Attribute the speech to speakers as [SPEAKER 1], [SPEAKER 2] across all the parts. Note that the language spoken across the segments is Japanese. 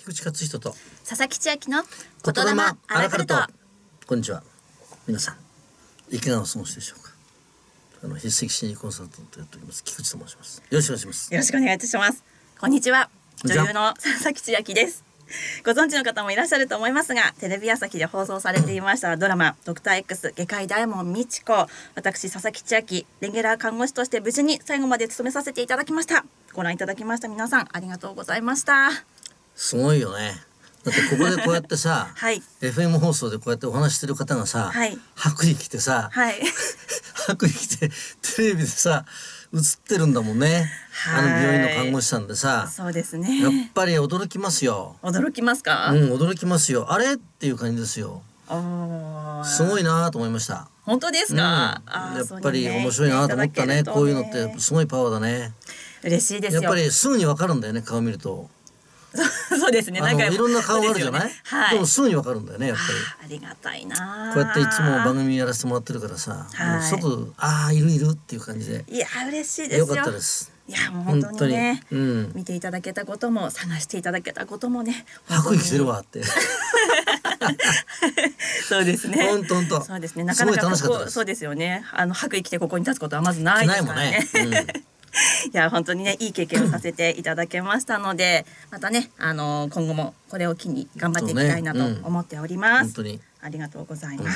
[SPEAKER 1] 菊池勝人と
[SPEAKER 2] 佐々木千秋の
[SPEAKER 1] 言霊アラカルト。
[SPEAKER 2] アラカル
[SPEAKER 1] こんにちは。皆さんいかがお過ごしでしょうか。筆跡心理コンサルタントやっております菊池と申します。よろしくお願いします。
[SPEAKER 2] よろしくお願いいたします。こんにちは。女優の佐々木千秋です。ご存知の方もいらっしゃると思いますが、テレビ朝日で放送されていましたドラマドクター X 外科医大門未知子、私佐々木千秋レギュラー看護師として無事に最後まで務めさせていただきました。ご覧いただきました皆さんありがとうございました。
[SPEAKER 1] すごいよね。だってここでこうやってさ、
[SPEAKER 2] はい、
[SPEAKER 1] FM 放送でこうやってお話してる方がさ、
[SPEAKER 2] はい、
[SPEAKER 1] 白衣着てさ、
[SPEAKER 2] はい、
[SPEAKER 1] 白衣着てテレビでさ映ってるんだもんね。病院の看護師さんでさ、
[SPEAKER 2] そうですね。
[SPEAKER 1] やっぱり驚きますよ。
[SPEAKER 2] 驚きますか？
[SPEAKER 1] 驚きますよ。あれっていう感じですよ。すごいなと思いました。
[SPEAKER 2] 本当ですか？
[SPEAKER 1] やっぱり面白いなと思ったね。こういうのってすごいパワーだね。
[SPEAKER 2] 嬉しいですよ。
[SPEAKER 1] やっぱりすぐにわかるんだよね、顔見ると。
[SPEAKER 2] そうですね。
[SPEAKER 1] いろんな顔があるじゃない。
[SPEAKER 2] はい。
[SPEAKER 1] でもすぐにわかるんだよね、やっぱ
[SPEAKER 2] り。ありがたいな。
[SPEAKER 1] こうやっていつも番組やらせてもらってるからさ、即いるっていう感じで。
[SPEAKER 2] いや嬉しいですよ。
[SPEAKER 1] よかったです。
[SPEAKER 2] いやもう本当にね、見ていただけたことも探していただけたこともね。
[SPEAKER 1] 白衣着てるわって。
[SPEAKER 2] そうですね。
[SPEAKER 1] 本当。
[SPEAKER 2] そうですね。なかなかそうですよね。白衣着てここに立つことはまずないですからね。いや本当にねいい経験をさせていただけましたので、またね今後もこれを機に頑張っていきたいなと思っております。
[SPEAKER 1] 本当に
[SPEAKER 2] ありがとうございます。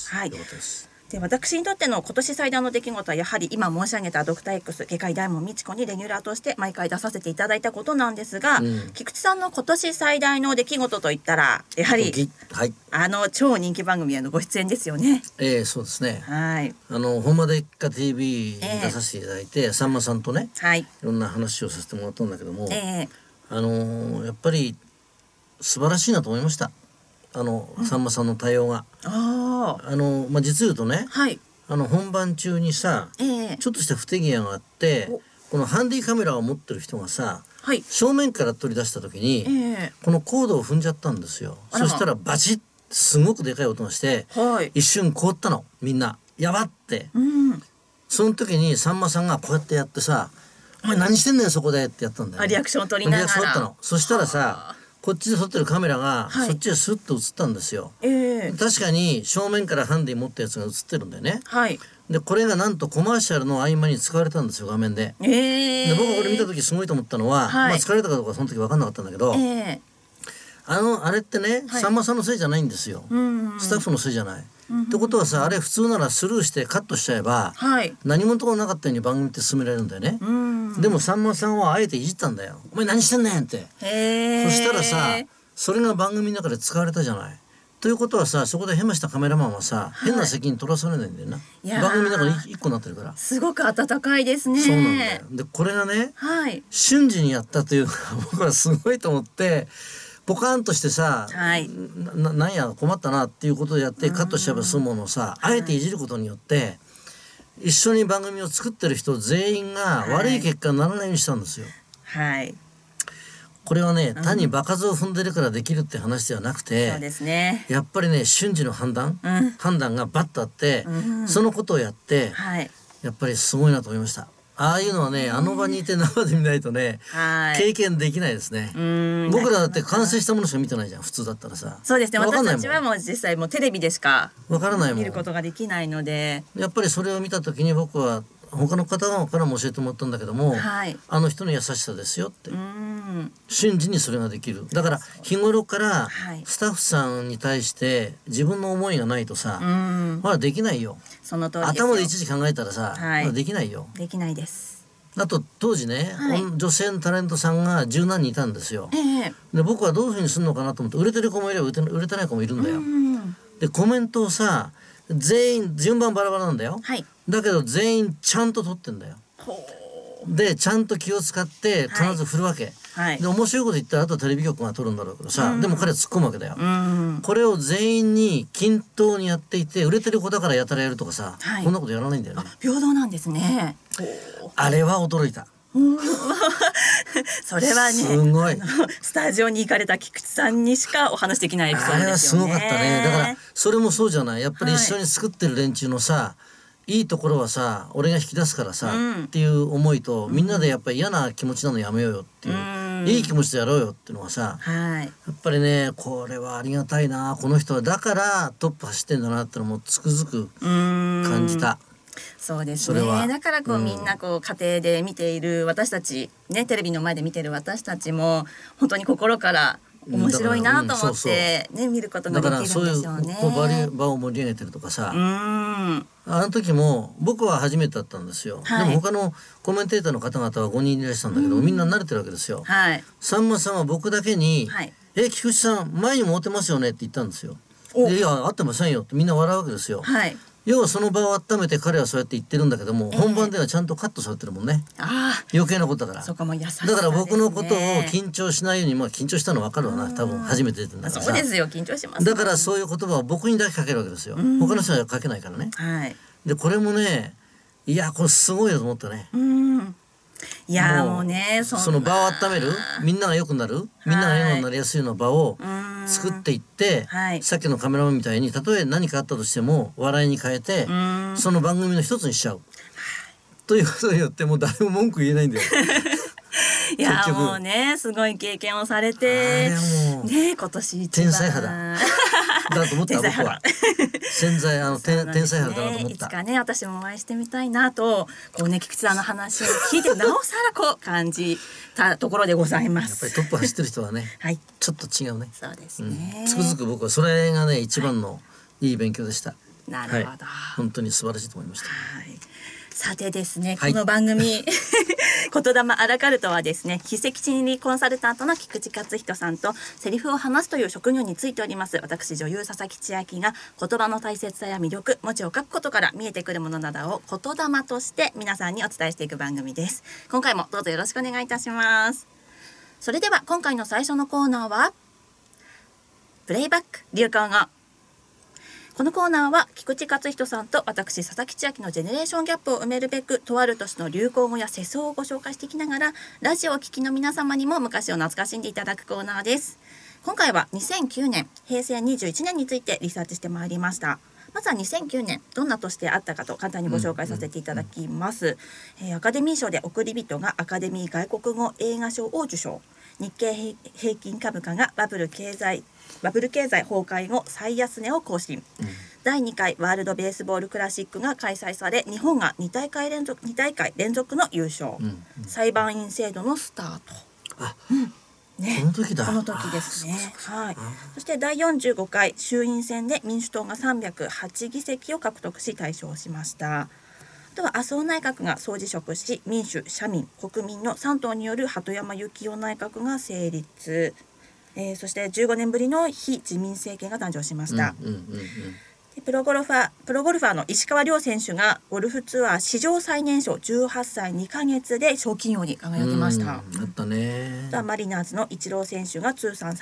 [SPEAKER 1] はい。
[SPEAKER 2] で私にとっての今年最大の出来事はやはり今申し上げたドクター X 外科医大門未知子にレギュラーとして毎回出させていただいたことなんですが、菊池さんの今年最大の出来事といったらやはり、超人気番組へのご出演ですよね。
[SPEAKER 1] そうですね。
[SPEAKER 2] はい。
[SPEAKER 1] ほんまでっか TV に出させていただいて、さんまさんとね、いろんな話をさせてもらったんだけども、やっぱり素晴らしいなと思いました。さんまさんの対応が。実言うとね、本番中にさ、ちょっとした不手際があって、このハンディカメラを持ってる人がさ、正面から取り出した時に、このコードを踏んじゃったんですよ。そしたらバチッ、すごくでかい音がして、一瞬凍ったの、みんな。やばって。その時にさんまさんがこうやってやってさ、お前何してんねんそこでってやったんだよね。
[SPEAKER 2] リアクションを取りながら。
[SPEAKER 1] リアクション取ったの。そしたらさ、こっちで撮ってるカメラがそっちでスッと映ったんですよ。確かに正面からハンディ持ったやつが映ってるんだよね。でこれがなんとコマーシャルの合間に使われたんですよ、画面で。で僕がこれ見た時すごいと思ったのは、使われたかどうかその時分かんなかったんだけど、あれってね、さんまさんのせいじゃないんですよ。スタッフのせいじゃない。ってことはさ、あれ普通ならスルーしてカットしちゃえば、何事もなかったように番組って進められるんだよね。でもさんまさんはあえていじったんだよ。お前何してんねんって。そしたらさ、それが番組の中で使われたじゃない。ということはさ、そこでヘマしたカメラマンはさ、変な責任取らされないんだよな。番組の中で一個になってるから。
[SPEAKER 2] すごく温かいですね。
[SPEAKER 1] そうなんだよ。でこれがね、瞬時にやったというのが僕はすごいと思って。ポカーンとしてさ、なんや困ったなっていうことでやってカットしちゃえば済むものをさ、あえていじることによって一緒に番組を作ってる人全員が悪い結果にならないようにしたんですよ。これはね、単に場数を踏んでるからできるって話ではなくて、やっぱりね瞬時の判断がバッとあって、そのことをやって、やっぱりすごいなと思いました。ああいうのはね、あの場にいて生で見ないとね、経験できないですね。僕らだって完成したものしか見てないじゃん、普通だったらさ。
[SPEAKER 2] そうですね。私たちはもう実際もうテレビでしかわからないもん。見ることができないので。
[SPEAKER 1] やっぱりそれを見た時に僕は他の方からも教えてもらったんだけども、あの人の優しさですよって。瞬時にそれができる。だから日頃からスタッフさんに対して自分の思いがないとさ、まだできないよ。
[SPEAKER 2] その通りですよ。
[SPEAKER 1] 頭でいちいち考えたらさ、まだできないよ。
[SPEAKER 2] できないです。
[SPEAKER 1] あと当時ね、女性のタレントさんが十何人いたんですよ。で僕はどういうふうにするのかなと思って、売れてる子もいれば売れてない子もいるんだよ。でコメントをさ、全員順番バラバラなんだよ。だけど全員ちゃんと撮ってんだよ。でちゃんと気を使って必ず振るわけ。で面白いこと言ったらあとテレビ局が撮るんだろうけどさ、でも彼は突っ込むわけだよ。これを全員に均等にやっていて、売れてる子だからやたらやるとかさ、こんなことやらないんだよね。
[SPEAKER 2] 平等なんですね。
[SPEAKER 1] あれは驚いた。
[SPEAKER 2] それはね、
[SPEAKER 1] すごい
[SPEAKER 2] スタジオに行かれた菊池さんにしかお話できないエピソードですよね。
[SPEAKER 1] あれはすごかったね。だからそれもそうじゃない。やっぱり一緒に作ってる連中のさ、いいところはさ俺が引き出すからさ、っていう思いと、みんなでやっぱり嫌な気持ちなのやめようよっていう、 いい気持ちでやろうよっていうのはさ、やっぱりねこれはありがたいな、この人はだからトップ走ってんだなってのもつくづく感じた。
[SPEAKER 2] そうですね。だからこう、みんなこう家庭で見ている私たちね、テレビの前で見てる私たちも本当に心から面白いなと思ってね、見ることができるんでしょうね。だから
[SPEAKER 1] そういう場を盛り上げてるとかさ、あの時も僕は初めてだったんですよ、でも他のコメンテーターの方々は5人いらっしゃるんだけど、みんな慣れてるわけですよ。さんまさんは僕だけに菊池さん前にも会ってますよねって言ったんですよ。で、いや会ってませんよってみんな笑うわけですよ。要はその場を温めて彼はそうやって言ってるんだけども、本番ではちゃんとカットされてるもんね。余計なことだから。
[SPEAKER 2] そうか、もう優しさ
[SPEAKER 1] だから僕のことを緊張しないように、まあ緊張したの分かるわな、多分初めて出てんだからさ。
[SPEAKER 2] そうですよ、緊張します。
[SPEAKER 1] だからそういう言葉を僕にだけかけるわけですよ。他の人はかけないからね。でこれもね、いやこれすごいよと思ったね。
[SPEAKER 2] いやもうね、
[SPEAKER 1] その場を温める、みんなが良くなる、みんなが笑顔になりやすいような場を作っていって、さっきのカメラマンみたいにたとえ何かあったとしても笑いに変えて、その番組の一つにしちゃうということによってもう誰も文句言えないんだよ。
[SPEAKER 2] いやもうね、すごい経験をされてね、今年一番
[SPEAKER 1] 天才肌だと思った僕は。天才肌だなと思った。
[SPEAKER 2] いつかね私もお会いしてみたいなとこうね、菊池さんの話を聞いてなおさらこう感じたところでございます。
[SPEAKER 1] やっぱりトップ走ってる人はね、ちょっと違うね。
[SPEAKER 2] そうですね。
[SPEAKER 1] つくづく僕はそれがね一番のいい勉強でした。
[SPEAKER 2] なるほど。
[SPEAKER 1] 本当に素晴らしいと思いました。
[SPEAKER 2] さてですね、この番組言霊アラカルトはですね、非赤心理コンサルタントの菊池克人さんとセリフを話すという職業についております私女優佐々木千秋が言葉の大切さや魅力、文字を書くことから見えてくるものなどを言霊として皆さんにお伝えしていく番組です。今回もどうぞよろしくお願いいたします。それでは今回の最初のコーナーはプレイバック流行語。このコーナーは菊池克人さんと私佐々木千秋のジェネレーションギャップを埋めるべくとある年の流行語や世相をご紹介していきながらラジオを聴きの皆様にも昔を懐かしんでいただくコーナーです。今回は2009年平成21年についてリサーチしてまいりました。まずは2009年どんな年であったかと簡単にご紹介させていただきます。アカデミー賞で贈り人がアカデミー外国語映画賞を受賞、日経平均株価がバブル経済崩壊後最安値を更新、第2回ワールドベースボールクラシックが開催され日本が2大会連続の優勝、裁判員制度のスタート。
[SPEAKER 1] この時だ。
[SPEAKER 2] この時ですね。そして第45回衆院選で民主党が308議席を獲得し大勝しました。あとは麻生内閣が総辞職し民主・社民・国民の3党による鳩山幸夫内閣が成立、そして15年ぶりの非自民政権が誕生しました。プロゴルファーの石川遼選手がゴルフツアー史上最年少18歳2ヶ月で賞金王に輝きました。マリナーズのイチロー選手が通算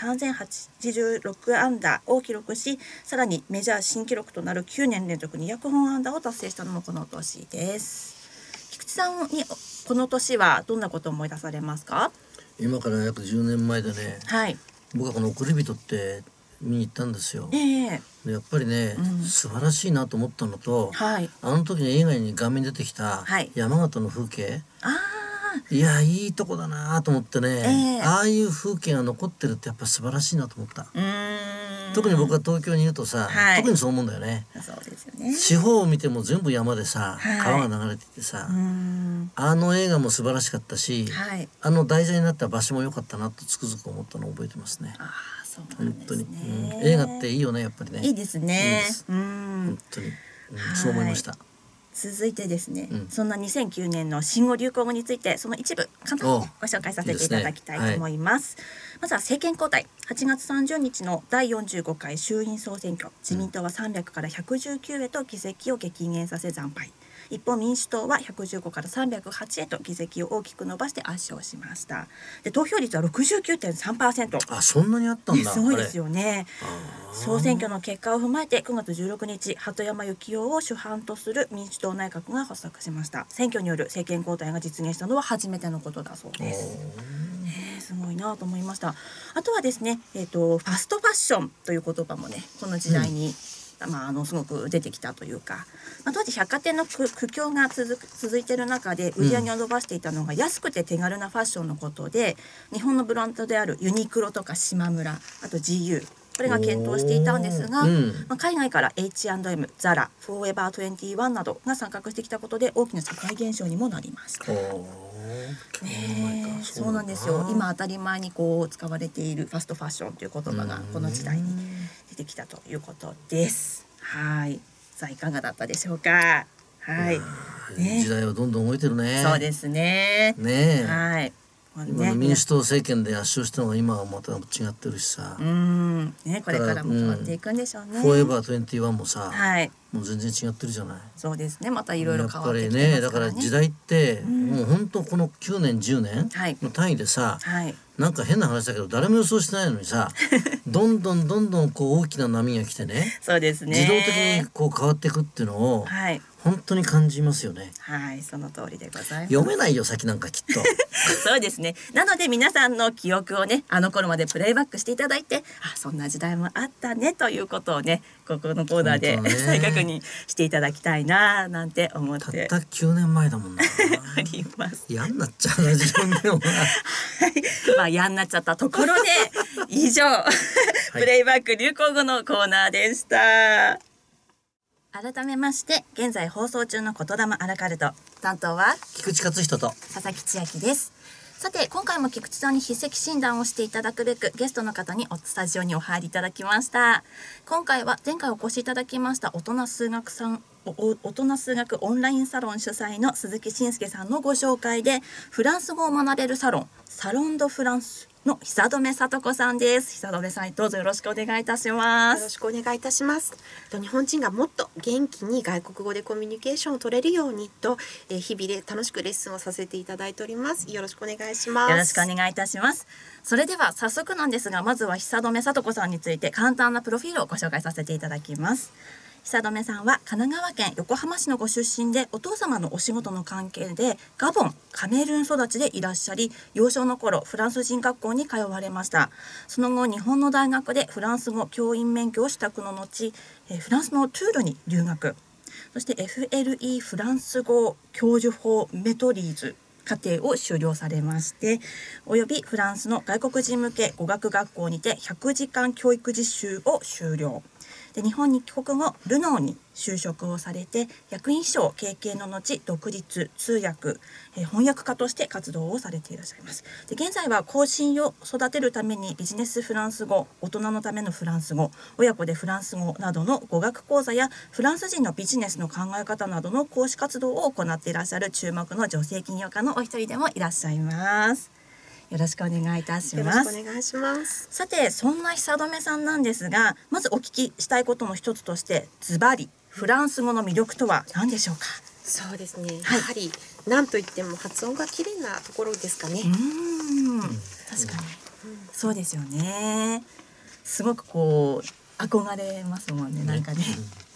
[SPEAKER 2] 3086アンダーを記録し、さらにメジャー新記録となる9年連続200本安打を達成したのもこの年です。菊池さんにこの年はどんなことを思い出されますか？
[SPEAKER 1] 今から約10年前でね、僕はこの贈り人って見に行ったんですよ。でやっぱりね、素晴らしいなと思ったのと、あの時に映画に画面に出てきた山形の風景、いやいいとこだなと思ってね、ああいう風景が残ってるってやっぱ素晴らしいなと思った。特に僕は東京にいるとさ、特にそう思うんだよね。
[SPEAKER 2] そうですよね。
[SPEAKER 1] 地方を見ても全部山でさ、川が流れててさ、あの映画も素晴らしかったし、あの題材になった場所も良かったなとつくづく思ったのを覚えてますね。本当に、映画っていいよね、やっぱりね。
[SPEAKER 2] いいですね。
[SPEAKER 1] 本当に、そう思いました。
[SPEAKER 2] 続いてですね、そんな2009年の新語・流行語についてその一部簡単にご紹介させていただきたいと思います。まずは政権交代。8月30日の第45回衆院総選挙、自民党は300から119へと議席を激減させ惨敗。一方民主党は115から308へと議席を大きく伸ばして圧勝しました。で投票率は 69.3%。
[SPEAKER 1] そんなにあったんだ。
[SPEAKER 2] すごいですよね。総選挙の結果を踏まえて9月16日鳩山幸夫を主犯とする民主党内閣が発足しました。選挙による政権交代が実現したのは初めてのことだそうです。すごいなと思いました。あとはですね、ファストファッションという言葉もねこの時代にすごく出てきたというか、当時百貨店の苦境が続いている中で売り上げを伸ばしていたのが、安くて手軽なファッションのことで、日本のブランドであるユニクロとかしまむら、あと GU、これが検討していたんですが、海外から H&M、ザラ、フォーエバー21などが参画してきたことで大きな社会現象にもなりました。そうなんですよ。今当たり前に使われているファストファッションという言葉がこの時代に出てきたということです。はい。さあいかがだったでしょうか。はい。
[SPEAKER 1] 時代はどんどん動いてるね。
[SPEAKER 2] そうですね。はい。
[SPEAKER 1] 今の民主党政権で圧勝したのが今はまた違ってるしさ。
[SPEAKER 2] これからも変わっていくんでしょうね。
[SPEAKER 1] フォーエバー21もさ、もう全然違ってるじゃない。
[SPEAKER 2] そうですね。またいろいろ変わってきてます
[SPEAKER 1] からね。だから時代ってもう本当この9年10年の単位でさ、なんか変な話だけど誰も予想してないのにさ、どんどん大きな波が来てね。
[SPEAKER 2] そうですね。
[SPEAKER 1] 自動的に変わっていくっていうのを本当に感じますよね。
[SPEAKER 2] はい、その通りでございます。
[SPEAKER 1] 読めないよ先なんかきっと。
[SPEAKER 2] そうですね。なので皆さんの記憶をね、あの頃までプレイバックしていただいて、そんな時代もあったねということをね、ここのコーナーで再確認していただきたいななんて思って。
[SPEAKER 1] たった9年前だもんな。
[SPEAKER 2] あります。
[SPEAKER 1] 嫌になっちゃうな自分でもな。
[SPEAKER 2] 嫌になっちゃったところで以上、プレイバック流行語のコーナーでした。改めまして現在放送中の言霊アラカルト、担当は
[SPEAKER 1] 菊池克人と
[SPEAKER 2] 佐々木千秋です。さて今回も菊池さんに筆跡診断をしていただくべくゲストの方にスタジオにお入りいただきました。今回は前回お越しいただきました大人数学オンラインサロン主催の鈴木伸介さんのご紹介で、フランス語を学べるサロンサロンドフランスの久留聡子さんです。久留さん、どうぞよろしくお願いいたします。
[SPEAKER 3] よろしくお願いいたします。日本人がもっと元気に外国語でコミュニケーションを取れるようにと、日々で楽しくレッスンをさせていただいております。よろしくお願いします。
[SPEAKER 2] よろしくお願いいたします。それでは早速なんですが、まずは久留聡子さんについて簡単なプロフィールをご紹介させていただきます。久留さんは神奈川県横浜市のご出身で、お父様のお仕事の関係でガボン、カメルーン育ちでいらっしゃり、幼少の頃フランス人学校に通われました。その後日本の大学でフランス語教員免許を取得の後、フランスのトゥールに留学、そして FLE フランス語教授法メトリーズ課程を修了されまして、およびフランスの外国人向け語学学校にて100時間教育実習を修了で、日本に帰国後ルノーに就職をされて、役員秘書経験の後独立通訳、翻訳家として活動をされていらっしゃいます。で、現在は後進を育てるためにビジネスフランス語、大人のためのフランス語、親子でフランス語などの語学講座やフランス人のビジネスの考え方などの講師活動を行っていらっしゃる注目の女性起業家のお一人でもいらっしゃいます。よろしくお願いいたします。
[SPEAKER 3] よろしくお願いします。
[SPEAKER 2] さて、そんな久留さんなんですが、まずお聞きしたいことの一つとして、ズバリフランス語の魅力とは何でしょうか。
[SPEAKER 3] そうですね、やはり何といっても発音が綺麗なところですかね。
[SPEAKER 2] 確かに、そうですよね。すごく憧れますもんね、なんかね。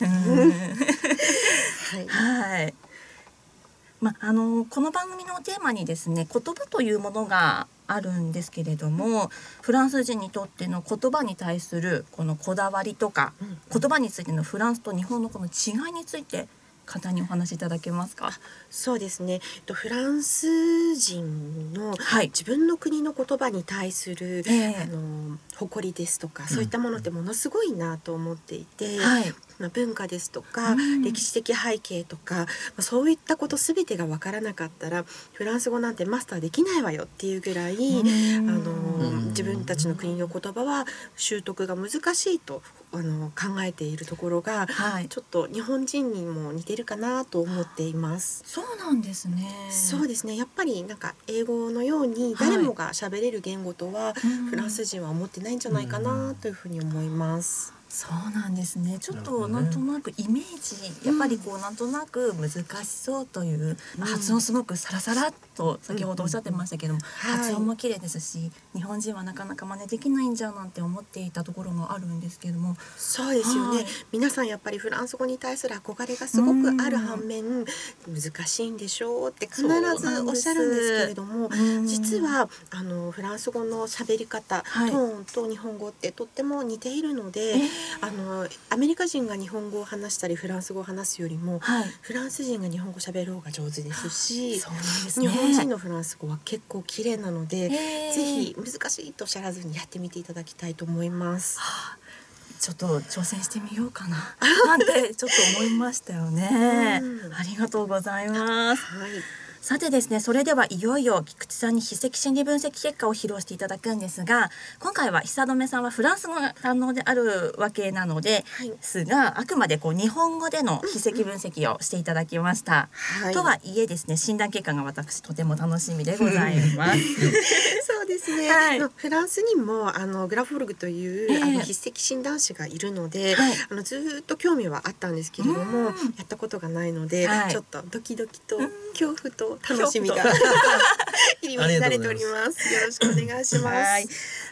[SPEAKER 2] はい。この番組のテーマにですね、言葉というものがあるんですけれども、フランス人にとっての言葉に対するこのこだわりとか、言葉についてのフランスと日本のこの違いについて簡単にお話しいただけますか。
[SPEAKER 3] そうですね、フランス人の自分の国の言葉に対する、誇りですとか、そういったものってものすごいなと思っていて、文化ですとか、歴史的背景とか、そういったこと全てが分からなかったらフランス語なんてマスターできないわよっていうぐらい、自分たちの国の言葉は習得が難しいと考えているところが、ちょっと日本人にも似てるかなと思っています。
[SPEAKER 2] そうなんですね。
[SPEAKER 3] そうですね、やっぱりなんか英語のように誰もが喋れる言語とは、フランス人は思ってないんじゃないかなというふうに思います。
[SPEAKER 2] そうなんですね。ちょっとなんとなくイメージ、やっぱりなんとなく難しそうという、発音すごくサラサラっと先ほどおっしゃってましたけども、発音も綺麗ですし、日本人はなかなか真似できないんじゃなんて思っていたところがあるんですけども。
[SPEAKER 3] そうですよね。皆さんやっぱりフランス語に対する憧れがすごくある反面、難しいんでしょうって必ずおっしゃるんですけれども、実はフランス語の喋り方、トーンと日本語ってとっても似ているので、 アメリカ人が日本語を話したりフランス語を話すよりも、はい、フランス人が日本語喋る方が上手ですし、そうなんですね、日本人のフランス語は結構綺麗なので、ぜひ難しいとおっしゃらずにやってみていただきたいと思います。
[SPEAKER 2] ちょっと挑戦してみようかななんてちょっと思いましたよね。ありがとうございます。はい、さてですね、それではいよいよ菊池さんに筆跡心理分析結果を披露していただくんですが、今回は久留さんはフランス語が堪能であるわけなので、はい、すがあくまで日本語での筆跡分析をしていただきました、はい、とはいえですね、診断結果が私とても楽しみでございます
[SPEAKER 3] そうですね、はい、フランスにもグラフォルグという、筆跡診断士がいるので、はい、ずっと興味はあったんですけれども、やったことがないので、ちょっとドキドキと恐怖と楽しみが入り乱れております。よろしくお願いします。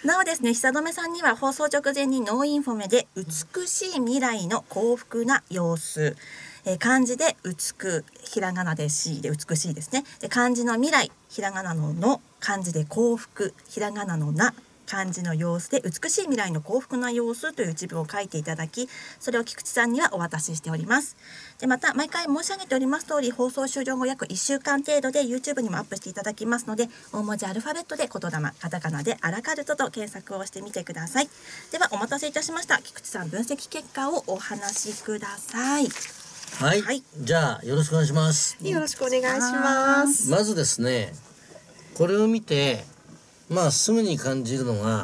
[SPEAKER 2] なおですね、久留さんには放送直前にノーインフォメで美しい未来の幸福な様子、漢字で美、ひらがなでしで美しいですね。で漢字の未来、ひらがなのの、漢字で幸福、ひらがなのな、漢字の様子で美しい未来の幸福な様子という一文を書いていただき、それを菊池さんにはお渡ししております。でまた毎回申し上げております通り、放送終了後約1週間程度で YouTube にもアップしていただきますので、大文字アルファベットで言霊、カタカナでアラカルトと検索をしてみてください。ではお待たせいたしました。菊池さん、分析結果をお話しください。
[SPEAKER 1] はい、はい、じゃあよろしくお願いします。
[SPEAKER 3] よろしくお願いします。
[SPEAKER 1] まずですね、これを見てすぐに感じるのが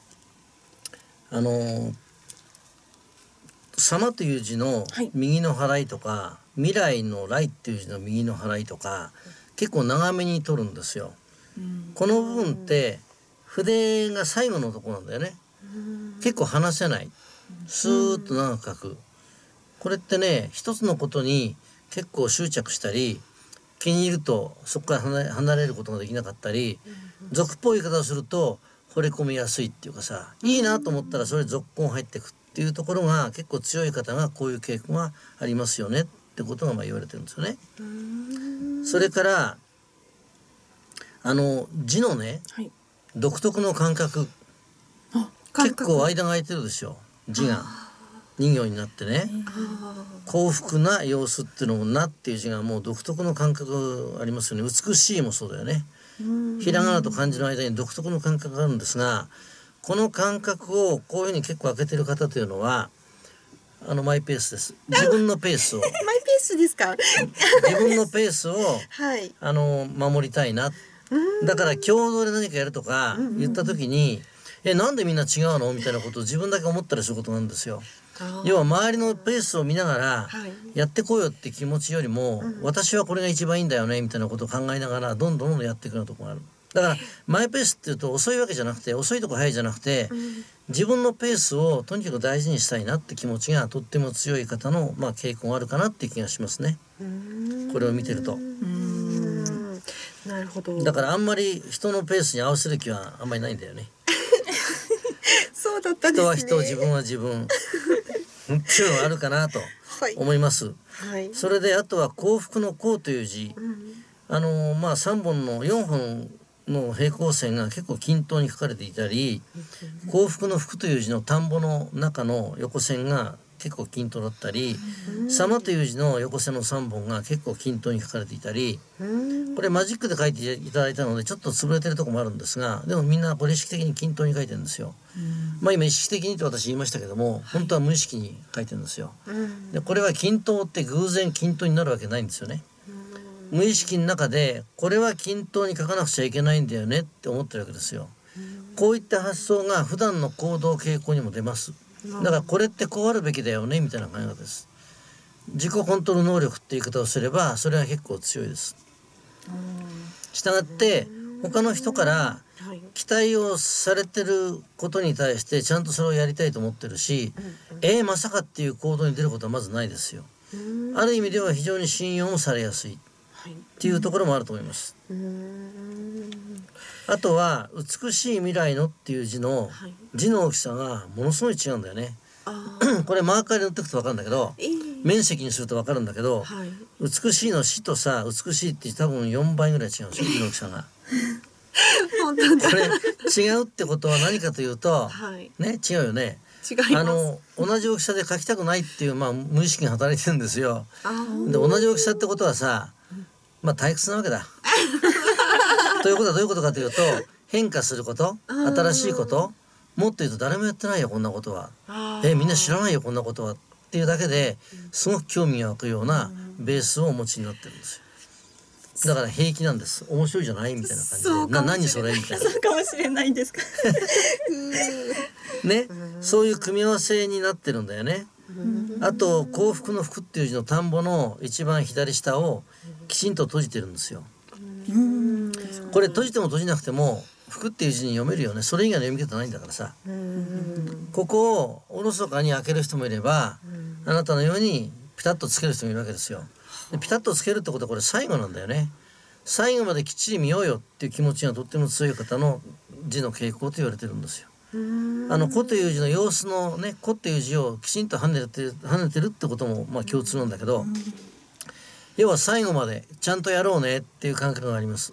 [SPEAKER 1] 様という字の右の払いとか、未来の来っていう字の右の払いとか、結構長めに取るんですよ。この部分って筆が最後のところなんだよね。結構離せない、スーッと長く書く。これってね、一つのことに結構執着したり、気に入るとそこから離れることができなかったり、俗っぽい言い方をすると惚れ込みやすいっていうかさ、いいなと思ったらそれ俗根入ってくっていうところが結構強い方がこういう傾向がありますよねってことが言われてるんですよね。それから字のね、はい、独特の感覚、結構間が空いてるでしょ、字が2行になってね。幸福な様子っていうのもなっていう字がもう独特の感覚ありますよね。美しいもそうだよね。ひらがなと漢字の間に独特の感覚があるんですが、この感覚をこういうふうに結構開けてる方というのはマイペースです。自分のペースをマイ
[SPEAKER 3] ペースですか
[SPEAKER 1] 自分のペースを、はい、守りたいな。だから共同で何かやるとか言った時に、なんでみんな違うのみたいなことを自分だけ思ったりすることなんですよ。要は周りのペースを見ながらやってこうよって気持ちよりも、私はこれが一番いいんだよねみたいなことを考えながらどんどんやっていくようなところがある。だからマイペースっていうと遅いわけじゃなくて、遅いとこ早いじゃなくて、自分のペースをとにかく大事にしたいなって気持ちがとっても強い方の傾向があるかなっていう気がしますね。これを見てると。
[SPEAKER 3] なるほど。
[SPEAKER 1] だからあんまり人のペースに合わせる気はあんまりないんだよね。
[SPEAKER 3] そうだったんですね。
[SPEAKER 1] 人は人、自分は自分っていうのがあるかなと思います。はい、それであとは幸福の幸という字、3本の4本の平行線が結構均等に書かれていたり、幸福の福という字の田んぼの中の横線が結構均等だったり、様という字の横線の3本が結構均等に書かれていたり、これマジックで書いていただいたのでちょっと潰れてるところもあるんですが、でもみんなこれ意識的に均等に書いてるんですよ。今意識的にと私言いましたけども、本当は無意識に書いてるんですよ。でこれは均等って偶然均等になるわけないんですよね。無意識の中でこれは均等に書かなくちゃいけないんだよねって思ってるわけですよ。こういった発想が普段の行動傾向にも出ます。だからこれってこうあるべきだよねみたいな考え方です。自己コントロール能力って言い方をすればそれは結構強いです。したがって他の人から期待をされてることに対してちゃんとそれをやりたいと思ってるし、まさかっていう行動に出ることはまずないですよ。ある意味では非常に信用もされやすいっていうところもあると思います。あとは美しい未来のっていう字の大きさがものすごい違うんだよね。これマーカーで塗っていくと分かるんだけど、面積にすると分かるんだけど、美しいの死とさ、美しいって多分4倍ぐらい違うんですよ、字の大きさが。
[SPEAKER 3] 本当だ。
[SPEAKER 1] これ違うってことは何かというと、ね、違うよね。 同じ大きさで描きたくないっていう、無意識が働いてるんですよ。で同じ大きさってことはさ、退屈なわけだ。ということはどういうことかというと、変化すること、新しいこと、もっと言うと誰もやってないよこんなことは、みんな知らないよこんなことはっていうだけですごく興味が湧くようなベースをお持ちになってるんですよ。だから平気なんです。面白いじゃないみたいな感じで、何それみたいな。
[SPEAKER 2] そうかもしれないんですか。
[SPEAKER 1] ね、そういう組み合わせになってるんだよね。あと幸福の福っていう字の田んぼの一番左下をきちんと閉じてるんですよ。これ閉じても閉じなくても福っていう字に読めるよね。それ以外の読み方ないんだからさ。ここをおろそかに開ける人もいれば、あなたのようにピタッとつける人もいるわけですよ。でピタッとつけるってことはこれ最後なんだよね。最後まできっちり見ようよっていう気持ちがとっても強い方の字の傾向と言われてるんですよ。子という字の様子のね、子っていう字をきちんと跳ねてるってことも共通なんだけど、要は最後までちゃんとやろうねっていう感覚があります。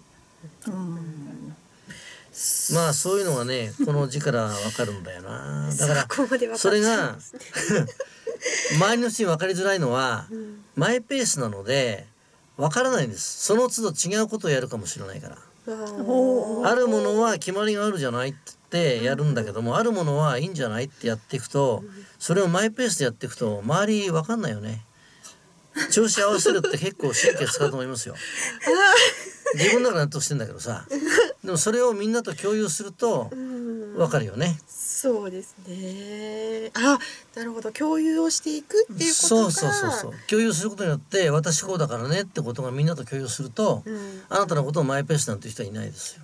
[SPEAKER 1] そういうのがねこの字からわかるんだよな。だからそれが周りの人に分かりづらいのは、マイペースなので分からないんです。その都度違うことをやるかもしれないから。あるものは決まりがあるじゃないってやるんだけども、あるものはいいんじゃないってやっていくと、それをマイペースでやっていくと周り分かんないよね。調子合わせるって結構神経使うと思いますよ。自分の中で納得してんだけどさ、でもそれをみんなと共有すると分かるよね。
[SPEAKER 3] そうですね。なるほど。共有をしていくっていうことが、
[SPEAKER 1] そう共有することによって、私こうだからねってことがみんなと共有すると、あなたのことをマイペースなんていう人はいないですよ。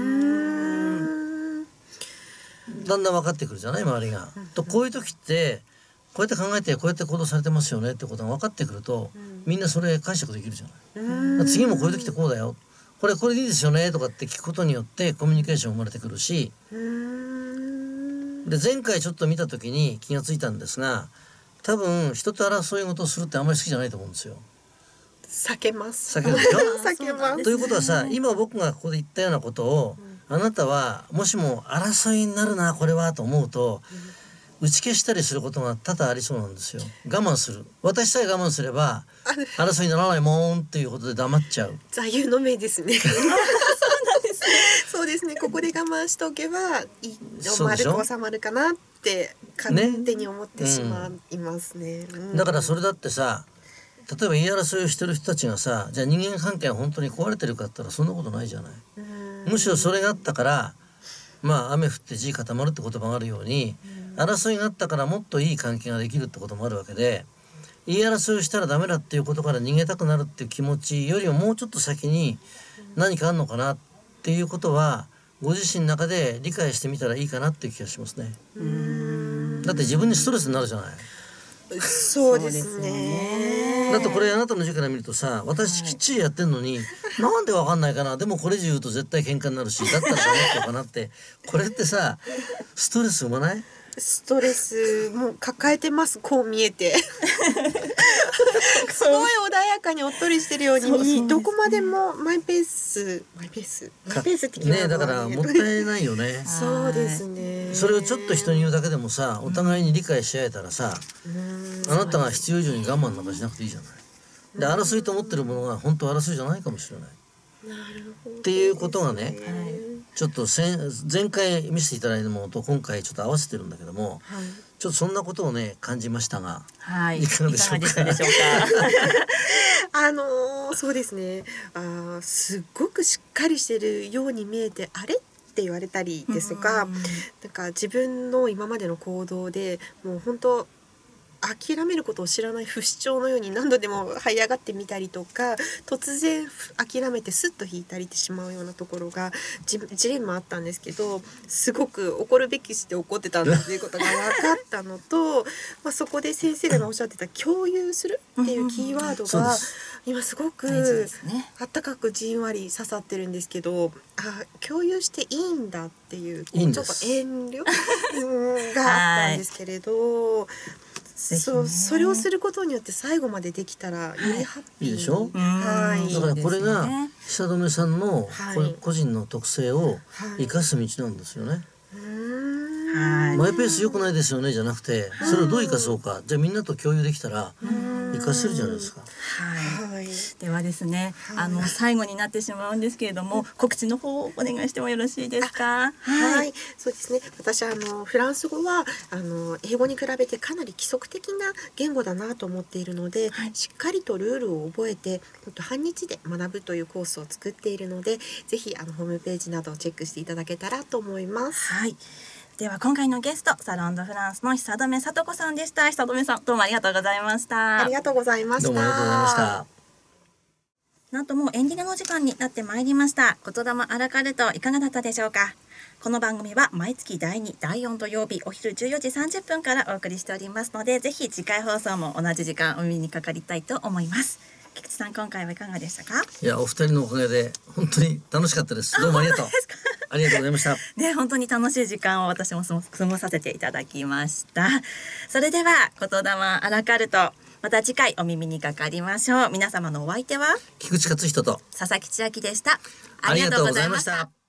[SPEAKER 1] だんだん分かってくるじゃない周りが。こういう時ってこうやって考えてこうやって行動されてますよねってことが分かってくると、みんなそれ解釈できるじゃない。次もこういう時ってこうだよ、これでいいですよねとかって聞くことによってコミュニケーション生まれてくるし、で前回ちょっと見た時に気がついたんですが、多分人と争い事をするってあんまり好きじゃないと思うんですよ。
[SPEAKER 3] 避けます。
[SPEAKER 1] 避けるでしょ。
[SPEAKER 3] 避けます。
[SPEAKER 1] ということはさ、今僕がここで言ったようなことを、あなたはもしも争いになるなこれはと思うと、打ち消したりすることが多々ありそうなんですよ。我慢する。私さえ我慢すれば争いにならないもんっていうことで黙っちゃう。
[SPEAKER 3] 座右の銘ですね。そうですね。ここで我慢しておけば丸く収まるかなって勝手に思ってしまいますね。
[SPEAKER 1] だからそれだってさ、例えば言い争いをしてる人たちがさ、じゃあ人間関係は本当に壊れてるかって言ったらそんなことないじゃない。むしろそれがあったから雨降って地固まるって言葉があるように、争いがあったからもっといい関係ができるってこともあるわけで、言い争いをしたらダメだっていうことから逃げたくなるっていう気持ちよりももうちょっと先に何かあるのかなっていうことはご自身の中で理解してみたらいいかなっていう気がしますね。だって自分にストレスになるじゃない。
[SPEAKER 3] そうですね。
[SPEAKER 1] だってこれあなたの字から見るとさ、私きっちりやってんのに、なんでわかんないかな、でもこれ以上言うと絶対喧嘩になるし、だったらダメってかなって、これってさストレス生まない？
[SPEAKER 3] ストレスも抱えてます。こう見えてすごい穏やかにおっとりしてるように、どこまでもマイペースって
[SPEAKER 1] ね。だからもったいないよね。
[SPEAKER 3] そうですね。
[SPEAKER 1] それをちょっと人に言うだけでもさ、お互いに理解し合えたらさ、あなたが必要以上に我慢なんかしなくていいじゃない。で争いと思ってるものが本当は争いじゃないかもしれない。っていうことがね、ちょっと前回見せていただいたものと今回ちょっと合わせてるんだけども、ちょっとそんなことをね感じましたが、いかがでしょうか。
[SPEAKER 3] そうですね。すっごくしっかりしてるように見えて、あれって言われたりですとか、なんか自分の今までの行動でもう本当諦めることを知らない不死鳥のように何度でも這い上がってみたりとか、突然諦めてスッと引いたりってしまうようなところがジレンマあったんですけど、すごく怒るべきして怒ってたんだっていうことが分かったのとそこで先生がおっしゃってた共有するっていうキーワードが今すごくあったかくじんわり刺さってるんですけど、共有していいんだっていうちょっと遠慮があったんですけれど、それをすることによって最後までできたらよりハッピー。
[SPEAKER 1] いいでしょ。だからこれが久留さんの個人の特性を生かす道なんですよね。 マイペース良くないですよねじゃなくて、それをどう生かそうか、じゃあみんなと共有できたら生かせるじゃないですか。
[SPEAKER 2] はい、ではですね、最後になってしまうんですけれども、告知の方をお願いしてもよろしいですか。
[SPEAKER 3] はい、そうですね。私フランス語は英語に比べてかなり規則的な言語だなと思っているので、しっかりとルールを覚えて半日で学ぶというコースを作っているので、ぜひホームページなどをチェックしていただけたらと思います。
[SPEAKER 2] はい。では今回のゲスト、サロンドフランスの久留聡子さんでした。久留さん、どうもありがとうございました。
[SPEAKER 3] ありがとうございました。
[SPEAKER 1] どうもありがとうございました。
[SPEAKER 2] なんともうエンディングの時間になってまいりました。言霊アラカルトいかがだったでしょうか。この番組は毎月第2、第4土曜日お昼14時30分からお送りしておりますので、ぜひ次回放送も同じ時間お耳にかかりたいと思います。菊池さん、今回はいかがでしたか。
[SPEAKER 1] いや、お二人のおかげで本当に楽しかったです。どうもありがとう。ありがとうございました。
[SPEAKER 2] ね、本当に楽しい時間を私も過ごさせていただきました。それでは言霊アラカルト、また次回お耳にかかりましょう。皆様のお相手は
[SPEAKER 1] 菊池勝人と
[SPEAKER 2] 佐々木千秋でした。
[SPEAKER 1] ありがとうございました。